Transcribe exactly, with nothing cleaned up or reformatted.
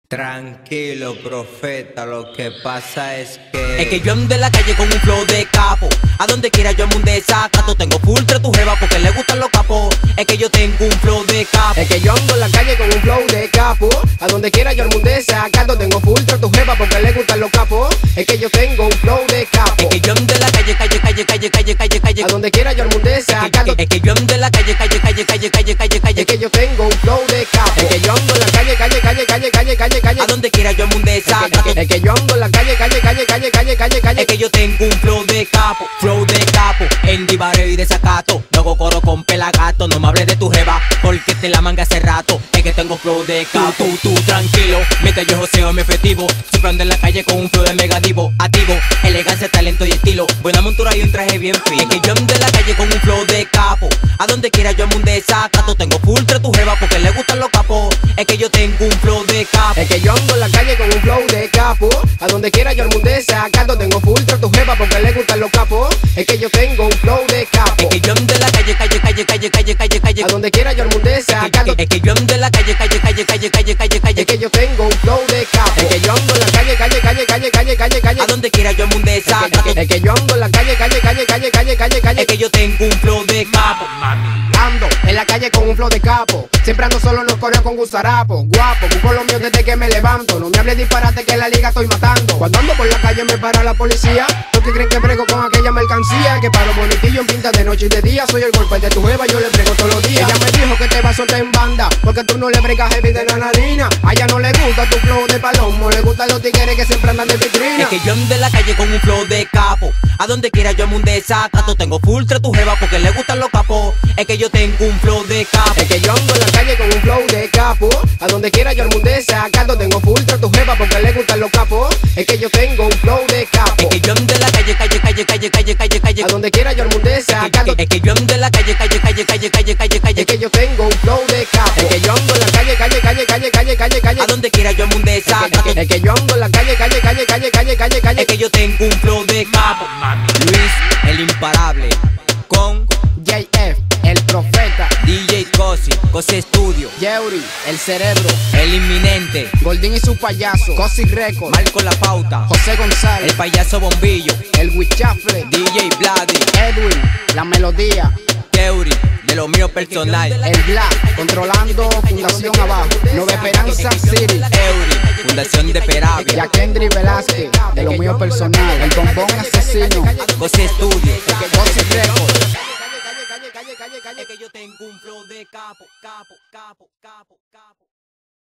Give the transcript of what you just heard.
Tranquilo, profeta, lo que pasa es que... Es que yo ando en la calle con un flow de capo. A donde quiera yo ando un desacato. Tengo full tre tu jeva porque le gustan los capos. Es que yo tengo un flow de capo. Es que yo ando en la calle con un flow de capo. A donde quiera yo al mundo desacato. Tengo full tre tu jeva porque le gustan los capos. Es que yo tengo un flow de capo. Es que yo ando en la calle, calle, calle, calle, calle, calle, calle. A donde quiera yo al mundo desacato. Es que yo ando en la calle, calle, calle, calle, calle, calle, calle. Es que yo tengo un flow de capo. Es que yo ando en la calle, calle, calle, calle, calle, calle, calle. A donde quiera yo ando un desacato. Es que yo ando en la calle, calle, calle, calle, calle, calle, calle. Es que yo tengo un flow de capo, flow de capo, en divareo y desacato. No hago coro con pelagato, no me hables de tu jeva, porque te la manga hace rato. Es que tengo flow de capo, tú, tú, tranquilo, mientras yo joseo mi efectivo. Siempre ando en la calle con un flow de mega divo, activo, elegancia, talento y estilo. Buena montura y un traje bien fino. Es que yo ando en la calle con un flow de capo. A donde quiera yo ando un desacato. Tengo full tre tu jeva porque le gustan los capos. Es que yo tengo un flow de capo. Es que yo ando en la calle con un flow de capo. A donde quiera yo al mundo desacato. Tengo full tre tu jeva porque le gustan los capos. Es que yo tengo un flow de capo. Es que yo ando en la calle, calle, calle, calle, calle, calle, calle. A donde quiera yo al mundo desacato. Es que yo ando en la calle, calle, calle, calle, calle, calle, calle. Es que yo tengo un flow de capo. Es que yo ando en la calle, calle, calle, calle, calle, calle, calle. A donde quiera yo ando un desacato. Es que yo ando en la calle, calle, calle, calle, calle, calle, calle. Es que yo tengo un flow de capo. Ando en la calle con un flow de capo. Siempre ando solo en los coreos con gusarapo. Guapo, busco lo mío desde que me levanto. No me hables disparate que en la liga estoy matando. Cuando ando por la calle me para la policía. Los que creen que brego con aquella mercancía. Que paro bonitillo en pinta de noche y de día. Soy el golpe de tu jeva, yo le brego todos los días. Ella me dijo que te va a soltar en banda, porque tú no le bregas heavy de la narina. A ella no le gusta tu flow de palomo. Le gustan los tigres que siempre andan de vitrina. Es que yo ando en la calle con un flow de capo. A donde quiera yo ando un desacato. Tengo full tre tu jeva porque le gustan los capos. Es que yo tengo un flow de capo. Es que yo ando en la calle con un flow de capo. A donde quiera yo al mundo desacato. Tengo full tre tu jeva porque le gustan los capos. Es que yo tengo un flow de capo. Es que yo ando en la calle, calle, calle, calle, calle, calle, calle. A donde quiera yo al mundo desacato. Es que yo ando en la calle, calle, calle, calle, calle, calle, calle. Es que yo tengo un flow de capo. Es que yo ando en la calle, calle, calle, calle, calle, calle, calle. A donde quiera yo ando un desacato. Es que yo ando en la calle, calle, calle, calle, calle, calle, calle. Es que yo tengo un flow de capo. Luis, el imparable, con J F, el profeta. D J Cosi, Cosi Studio. Yeuri, el cerebro. El inminente, Goldín y su payaso. Cosi Record. Marco La Pauta. José González. El payaso Bombillo. El Wichafle. D J Vladi. Edwin, la melodía. Theory, de lo mío personal. El Black, controlando Fundación Abajo. Nueva Esperanza City. Theory, Fundación de Peravia. Yakendry Velázquez, de lo mío personal. El bombón asesino. Cosi Studio.